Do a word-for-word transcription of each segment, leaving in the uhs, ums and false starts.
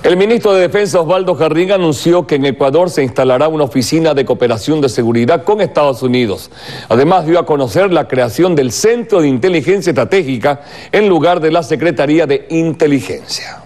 El ministro de Defensa Osvaldo Jarrín anunció que en Ecuador se instalará una oficina de cooperación de seguridad con Estados Unidos. Además dio a conocer la creación del Centro de Inteligencia Estratégica en lugar de la Secretaría de Inteligencia.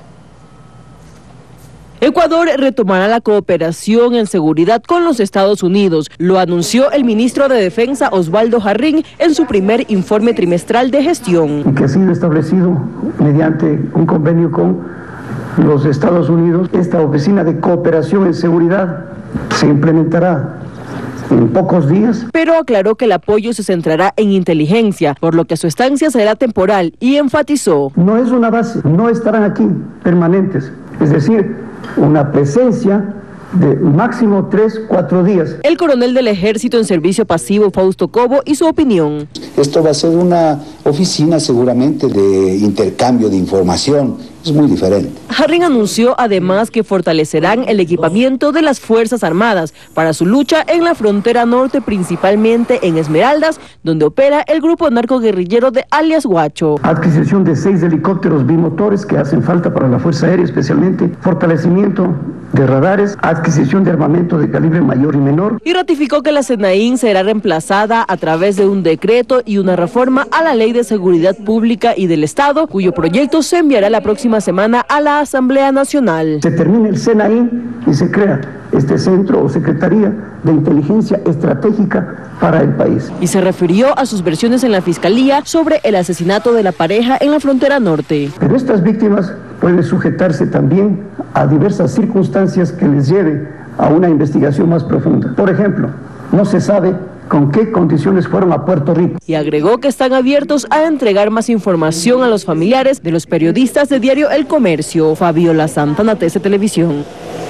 Ecuador retomará la cooperación en seguridad con los Estados Unidos, lo anunció el ministro de Defensa Osvaldo Jarrín en su primer informe trimestral de gestión. Y que ha sido establecido mediante un convenio con los Estados Unidos, esta oficina de cooperación en seguridad se implementará en pocos días. Pero aclaró que el apoyo se centrará en inteligencia, por lo que su estancia será temporal y enfatizó: no es una base, no estarán aquí permanentes, es decir, una presencia de máximo tres, cuatro días. El coronel del Ejército en servicio pasivo, Fausto Cobo, y su opinión. Esto va a ser una oficina seguramente de intercambio de información, es muy diferente. Jarrín anunció además que fortalecerán el equipamiento de las Fuerzas Armadas para su lucha en la frontera norte, principalmente en Esmeraldas, donde opera el grupo narcoguerrillero de alias Guacho. Adquisición de seis helicópteros bimotores que hacen falta para la Fuerza Aérea especialmente, fortalecimiento de radares, adquisición de armamento de calibre mayor y menor. Y ratificó que la SENAIN será reemplazada a través de un decreto y una reforma a la Ley de Seguridad Pública y del Estado, cuyo proyecto se enviará la próxima semana a la Asamblea Nacional. Se termina el SENAIN y se crea este Centro o Secretaría de Inteligencia Estratégica para el país. Y se refirió a sus versiones en la Fiscalía sobre el asesinato de la pareja en la frontera norte. Pero estas víctimas pueden sujetarse también a diversas circunstancias que les lleve a una investigación más profunda. Por ejemplo, no se sabe con qué condiciones fueron a Puerto Rico. Y agregó que están abiertos a entregar más información a los familiares de los periodistas de diario El Comercio. Fabiola Santana, T C Televisión.